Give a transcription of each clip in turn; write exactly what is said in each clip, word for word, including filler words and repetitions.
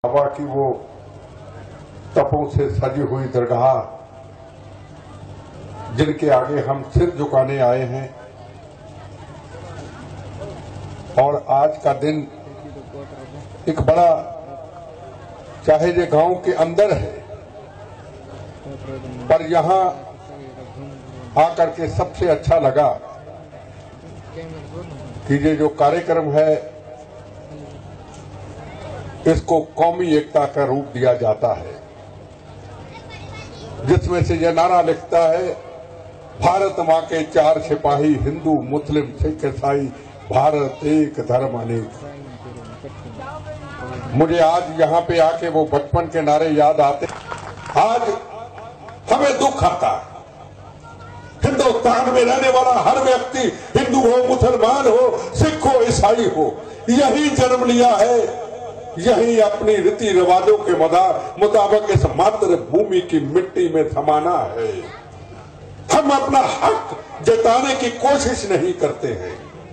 बाबा की वो तपों से सजी हुई दरगाह जिनके आगे हम सिर झुकाने आए हैं, और आज का दिन एक बड़ा, चाहे ये गांव के अंदर है, पर यहां आकर के सबसे अच्छा लगा कि ये जो कार्यक्रम है इसको कौमी एकता का रूप दिया जाता है, जिसमें से यह नारा लिखता है, भारत माँ के चार सिपाही, हिंदू मुस्लिम सिख ईसाई, भारत एक धर्म अनेक। मुझे आज यहाँ पे आके वो बचपन के नारे याद आते। आज हमें दुख आता है, हिंदुस्तान में रहने वाला हर व्यक्ति, हिंदू हो, मुसलमान हो, सिख हो, ईसाई हो, यही जन्म लिया है, यही अपनी रीति रिवाजों के मुताबिक इस मातृभूमि की मिट्टी में समाना है। हम अपना हक जताने की कोशिश नहीं करते हैं।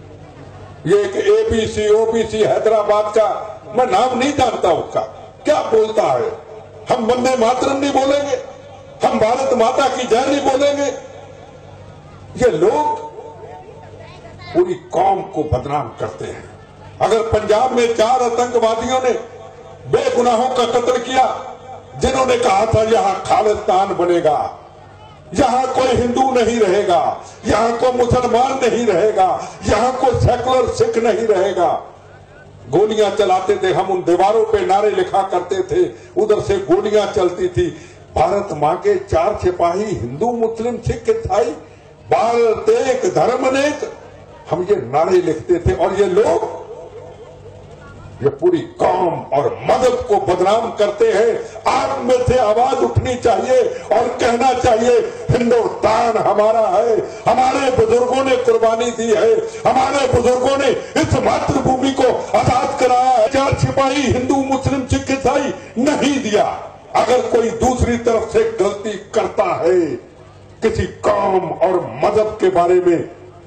ये एक एबीसी ओबीसी हैदराबाद का, मैं नाम नहीं जानता उसका, क्या बोलता है। हम वंदे मातरम नहीं बोलेंगे, हम भारत माता की जय नहीं बोलेंगे। ये लोग पूरी कौम को बदनाम करते हैं। अगर पंजाब में चार आतंकवादियों ने बेगुनाहों का कत्ल किया, जिन्होंने कहा था यहां खालिस्तान बनेगा, यहां कोई हिंदू नहीं रहेगा, यहां कोई मुसलमान नहीं रहेगा, यहां कोई सेकुलर सिख नहीं रहेगा, गोलियां चलाते थे। हम उन दीवारों पे नारे लिखा करते थे, उधर से गोलियां चलती थी। भारत मां के चार सिपाही, हिंदू मुस्लिम सिख ईसाई, भारत एक धर्म अनेक, हम ये नारे लिखते थे। और ये लोग ये पूरी कौम और मदद को बदनाम करते हैं। आप में से आवाज उठनी चाहिए और कहना चाहिए, हिंदुस्तान हमारा है, हमारे बुजुर्गों ने कुर्बानी दी है, हमारे बुजुर्गों ने इस मातृभूमि को आजाद कराया है। चार सिपाही, हिंदू मुस्लिम सिख ईसाई नहीं दिया। अगर कोई दूसरी तरफ से गलती करता है किसी कौम और मजहब के बारे में,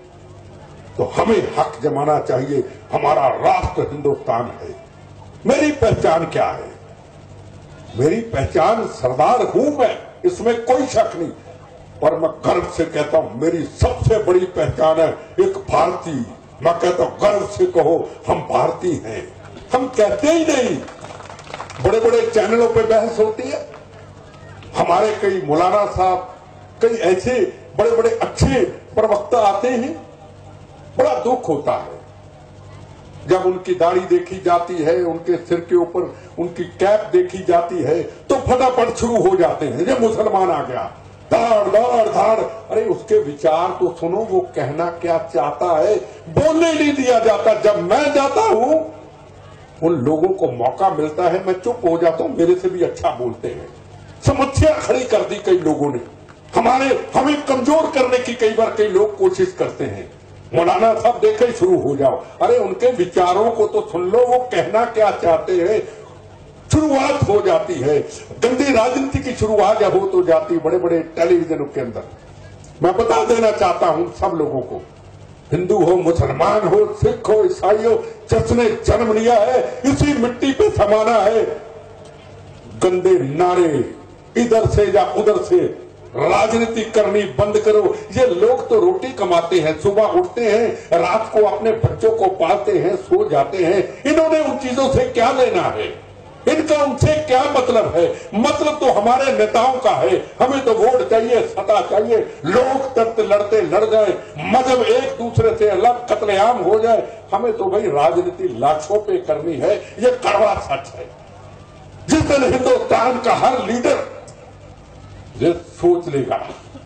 तो हमें हक जमाना चाहिए। हमारा राष्ट्र हिंदुस्तान है। मेरी पहचान क्या है? मेरी पहचान सरदार हूं मैं, इसमें कोई शक नहीं। पर मैं गर्व से कहता हूं, मेरी सबसे बड़ी पहचान है एक भारतीय। मैं कहता हूं, गर्व से कहो, हम भारतीय हैं। हम कहते ही नहीं। बड़े बड़े चैनलों पे बहस होती है। हमारे कई मौलाना साहब, कई ऐसे बड़े बड़े अच्छे प्रवक्ता आते हैं, बड़ा दुख होता है जब उनकी दाढ़ी देखी जाती है, उनके सिर के ऊपर उनकी कैप देखी जाती है, तो फटाफट शुरू हो जाते हैं, ये मुसलमान आ गया, धाड़ धाड़ धाड़। अरे उसके विचार तो सुनो, वो कहना क्या चाहता है, बोलने नहीं दिया जाता। जब मैं जाता हूं, उन लोगों को मौका मिलता है, मैं चुप हो जाता हूं, मेरे से भी अच्छा बोलते हैं। समस्या खड़ी कर दी कई लोगों ने, हमारे हमें कमजोर करने की कई बार कई लोग कोशिश करते हैं। मौलाना साहब देखे शुरू हो जाओ, अरे उनके विचारों को तो सुन लो, वो कहना क्या चाहते हैं। शुरुआत हो जाती है, गंदी राजनीति की शुरुआत जब हो तो जाती बड़े बड़े टेलीविजनों के अंदर। मैं बता देना चाहता हूं सब लोगों को, हिंदू हो, मुसलमान हो, सिख हो, ईसाई हो, जिसने जन्म लिया है इसी मिट्टी पे समाना है। गंदे नारे इधर से या उधर से राजनीति करनी बंद करो। ये लोग तो रोटी कमाते हैं, सुबह उठते हैं, रात को अपने बच्चों को पालते हैं, सो जाते हैं। इन्होंने उन चीजों से क्या लेना है? इनका उनसे क्या मतलब है? मतलब तो हमारे नेताओं का है। हमें तो वोट चाहिए, सत्ता चाहिए, लोग तत्व लड़ते लड़ जाए, मजहब एक दूसरे से अलग कत्लेआम हो जाए। हमें तो भाई राजनीति लाशों पे करनी है। ये कड़वा सच है। जिस दिन हिंदुस्तान का हर लीडर ये सोच लेगा,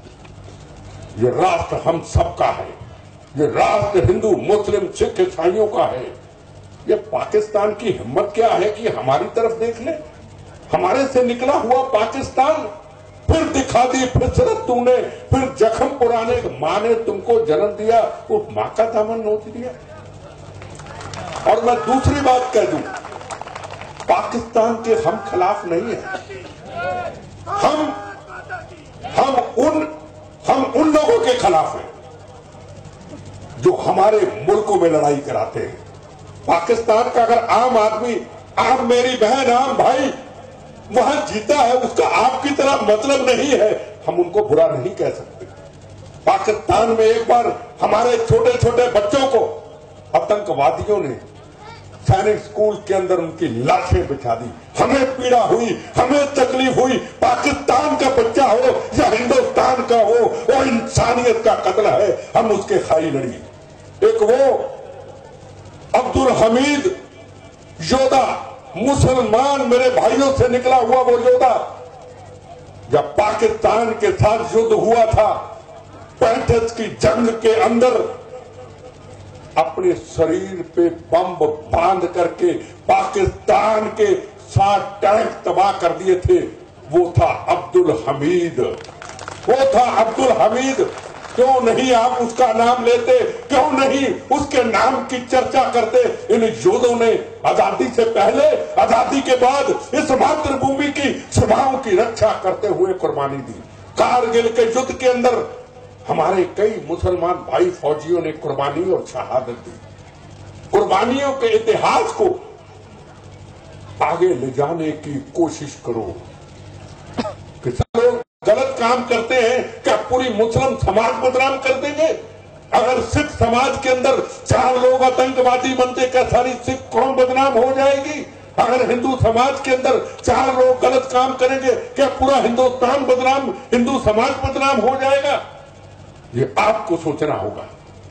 ये राष्ट्र हम सबका है, ये राष्ट्र हिंदू मुस्लिम सिख ईसाइयों का है। ये पाकिस्तान की हिम्मत क्या है कि हमारी तरफ देख ले? हमारे से निकला हुआ पाकिस्तान फिर दिखा दी फिसरत तूने, फिर जख्म पुराने। मां ने तुमको जन्म दिया, वो मां का दामन नोच दिया। और मैं दूसरी बात कह दूं, पाकिस्तान के हम खिलाफ नहीं है, हम हम उन हम उन लोगों के खिलाफ हैं जो हमारे मुल्कों में लड़ाई कराते हैं। पाकिस्तान का अगर आम आदमी आप मेरी बहन, आप भाई, वहां जीता है, उसका आपकी तरह मतलब नहीं है, हम उनको बुरा नहीं कह सकते। पाकिस्तान में एक बार हमारे छोटे छोटे बच्चों को आतंकवादियों ने सैनिक स्कूल के अंदर उनकी लाशें बिछा दी, हमें पीड़ा हुई, हमें तकलीफ हुई। पाकिस्तान का बच्चा हो या हिंदुस्तान का हो, वो इंसानियत का कत्ल है, हम उसके खाई लड़ी। एक वो अब्दुल हमीद योद्धा, मुसलमान मेरे भाइयों से निकला हुआ वो योद्धा, जब पाकिस्तान के साथ युद्ध हुआ था पैंतीस की जंग के अंदर, अपने शरीर पे बम बांध करके पाकिस्तान के सात टैंक तबाह कर दिए थे, वो था अब्दुल हमीद, वो था अब्दुल हमीद। क्यों नहीं आप उसका नाम लेते, क्यों नहीं उसके नाम की चर्चा करते? इन योद्धों ने आजादी से पहले, आजादी के बाद इस मातृभूमि की सीमाओं की रक्षा करते हुए कुर्बानी दी। कारगिल के युद्ध के अंदर हमारे कई मुसलमान भाई फौजियों ने कुर्बानी और शहादत दी। कुर्बानियों के इतिहास को आगे ले जाने की कोशिश करो। लोग गलत काम करते हैं, क्या पूरी मुस्लिम समाज बदनाम कर देंगे? अगर सिख समाज के अंदर चार लोग आतंकवादी बनते, क्या सारी सिख कौम बदनाम हो जाएगी? अगर हिंदू समाज के अंदर चार लोग गलत काम करेंगे, क्या पूरा हिंदुस्तान बदनाम, हिंदू समाज बदनाम हो जाएगा? ये आपको सोचना होगा,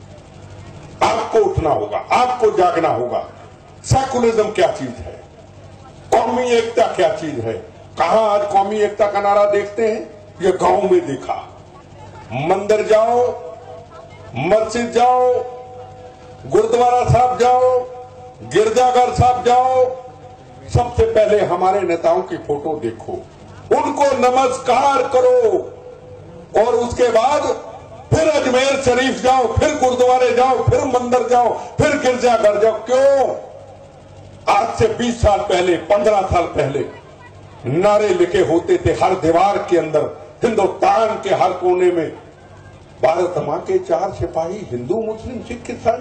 आपको उठना होगा, आपको जागना होगा। सेकुलरिज्म क्या चीज है? कौमी एकता क्या चीज है? कहां आज कौमी एकता का नारा देखते हैं? ये गांव में देखा। मंदिर जाओ, मस्जिद जाओ, गुरुद्वारा साहब जाओ, गिरजाघर साहब जाओ, सबसे पहले हमारे नेताओं की फोटो देखो, उनको नमस्कार करो, और उसके बाद फिर अजमेर शरीफ जाओ, फिर गुरुद्वारे जाओ, फिर मंदिर जाओ, फिर गिरजाघर जाओ। क्यों? आज से बीस साल पहले, पंद्रह साल पहले नारे लिखे होते थे हर दीवार के अंदर, हिंदुस्तान के हर कोने में, भारत मां के चार सिपाही, हिंदू मुस्लिम सिख ईसाई,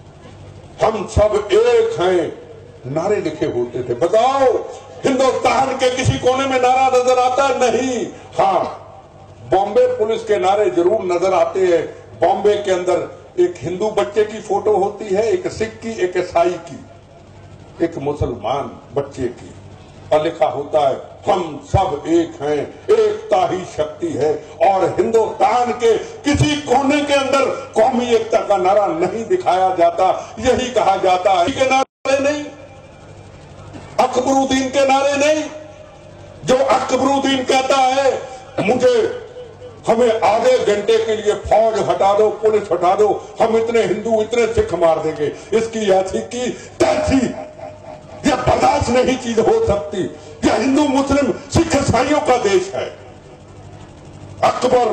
हम सब एक हैं, नारे लिखे होते थे। बताओ हिंदुस्तान के किसी कोने में नारा नजर आता? नहीं। हाँ, बॉम्बे पुलिस के नारे जरूर नजर आते हैं। बॉम्बे के अंदर एक हिंदू बच्चे की फोटो होती है, एक सिख की, एक ईसाई की, एक मुसलमान बच्चे की, और लिखा होता है हम सब एक हैं, एकता ही शक्ति है। और हिंदुस्तान के किसी कोने के अंदर कौमी एकता का नारा नहीं दिखाया जाता, यही कहा जाता है के नारे नहीं, अकबरुद्दीन के नारे नहीं। जो अकबरुद्दीन कहता है मुझे, हमें आधे घंटे के लिए फौज हटा दो, पुलिस हटा दो, हम इतने हिंदू इतने सिख मार देंगे, इसकी ऐसी की तैसी, यह बर्दाश्त नहीं चीज हो सकती। यह हिंदू मुस्लिम सिख ईसाइयों का देश है। अकबर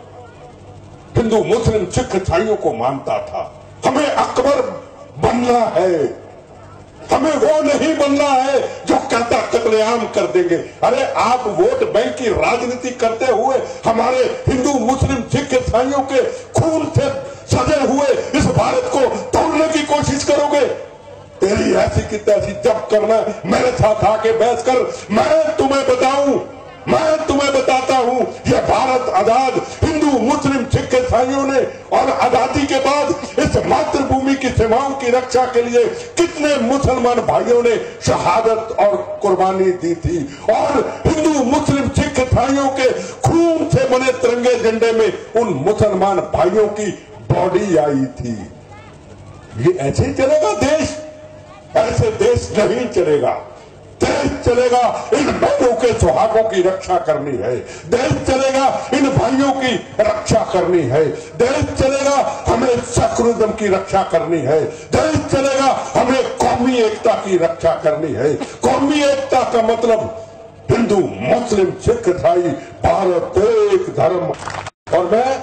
हिंदू मुस्लिम सिख ईसाइयों को मानता था। हमें अकबर बनना है, हमें वो नहीं बनना है जो कहता कत्लेआम कर देंगे। अरे आप वोट बैंक की राजनीति करते हुए हमारे हिंदू मुस्लिम सिख ईसाइयों के खून से सजे हुए इस भारत को तोड़ने की कोशिश करोगे? तेरी ऐसी की तैसी जब करना मेरे साथ आके बहस कर, मैं तुम्हें बताऊं, मैं तुम्हें बताता हूं, यह भारत आजाद हिंदू मुस्लिम सिख ईसाइयों ने और आजादी के बाद इस मातृभूमि की सीमाओं की रक्षा के लिए कितने मुसलमान भाइयों ने शहादत और कुर्बानी दी थी। और हिंदू मुस्लिम सिख ईसाइयों के खून से बने तिरंगे झंडे में उन मुसलमान भाइयों की बॉडी आई थी। ये ऐसे चलेगा देश? ऐसे देश नहीं चलेगा। देश चलेगा, इन बहनों के सुहागों की रक्षा करनी है। देश चलेगा, इन भाइयों की रक्षा करनी है। देश चलेगा, हमें सेकुलरिज्म की रक्षा करनी है। देश चलेगा, हमें कौमी एकता की रक्षा करनी है। कौमी एकता का मतलब हिंदू मुस्लिम सिख ईसाई भारत एक धर्म। और मैं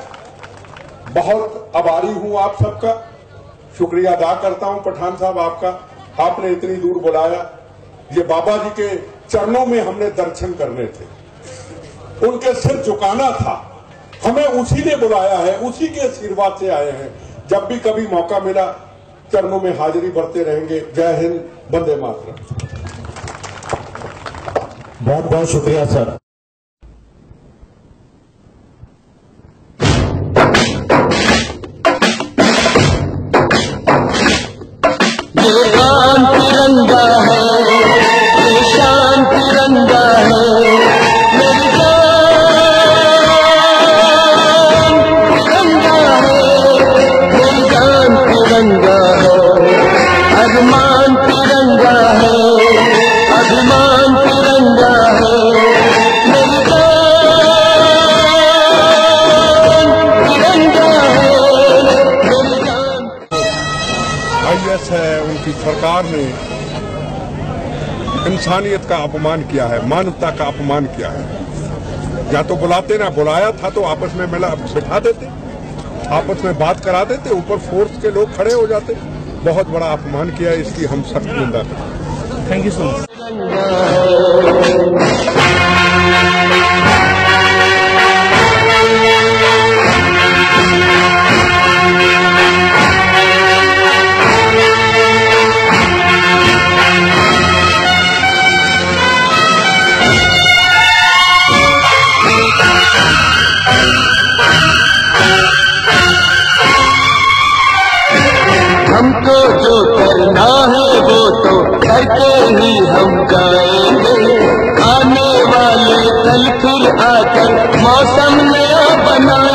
बहुत आभारी हूं आप सबका, शुक्रिया अदा करता हूं पठान साहब आपका, आपने इतनी दूर बुलाया। ये बाबा जी के चरणों में हमने दर्शन करने थे, उनके सिर झुकाना था, हमें उसी ने बुलाया है, उसी के आशीर्वाद से आए हैं। जब भी कभी मौका मिला चरणों में हाजिरी भरते रहेंगे। जय हिंद, वंदे मातरम। बहुत बहुत शुक्रिया सर। निशान तिरंगा है, निशान तिरंगा है, मेरी जान तिरंगा है, मेरी जान तिरंगा है, अभिमान तिरंगा है, अभिमान तिरंगा है, मेरी जान तिरंगा है, मेरी जान। आई एस है, उनकी सरकार ने इंसानियत का अपमान किया है, मानवता का अपमान किया है। या तो बुलाते ना, बुलाया था तो आपस में मिला बिठा देते, आपस में बात करा देते, ऊपर फोर्स के लोग खड़े हो जाते। बहुत बड़ा अपमान किया है, इसकी हम सख्त निंदा करते। Thank you so much. हमको जो करना है वो तो करके ही हम जाएंगे। आने वाले कल फिर आकर मौसम नया बनाए।